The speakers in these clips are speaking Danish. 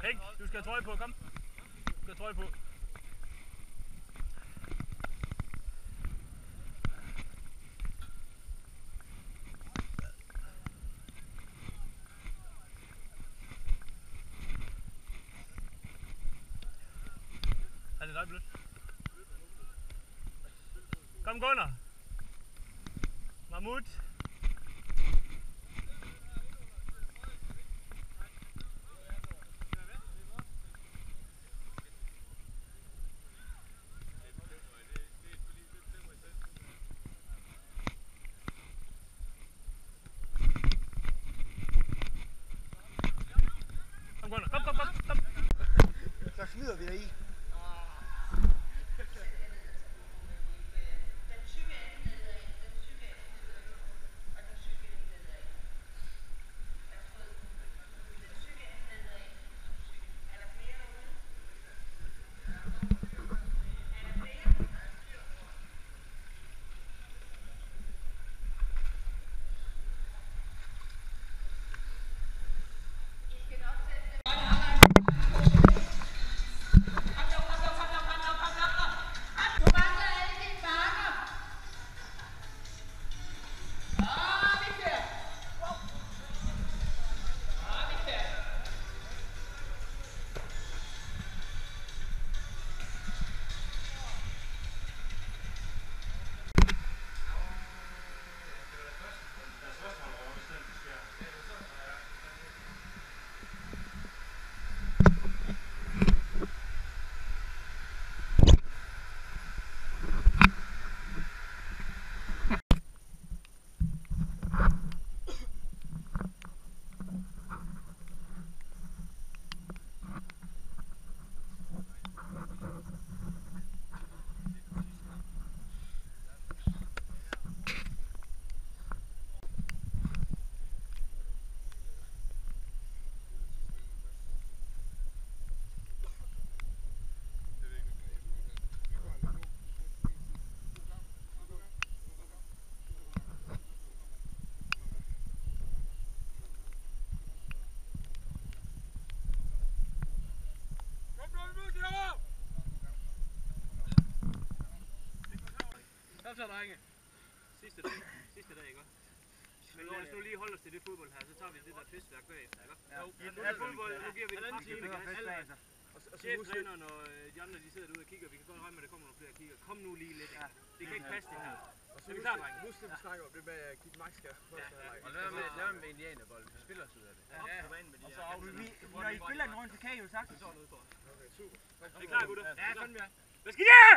Væk, du skal have trøje på, kom. Du skal have trøje på. Er det dig blødt? Kom Gunnar. Mahmoud. Kom Gunnar, kom. Så smider vi dig i. Kom så, drenge. Sidste dag, ikke? Men lad os nu lige holde os til det fodbold her, så tager vi det der festværk bagefter, ikke? Jo. Nu er fodbold, nu giver vi det frem. Og cheftræner, når de andre de sidder derude og kigger, vi kan godt regne med, at der kommer nogle flere kigger. Kom nu lige lidt, ikke? Det kan ikke passe det her. Så vi klar, drenge. Husk det, vi snakker om det med at give maksgas. Og lad med indianerbold. Vi spiller os ud af det. Når I spiller den rundt, så kan I jo sagtens. Okay, super. Er I klar, gutter? Ja, sådan vi er. Hvad skal I have?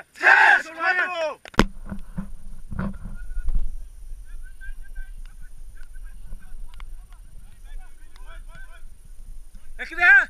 Hvad skal vi have?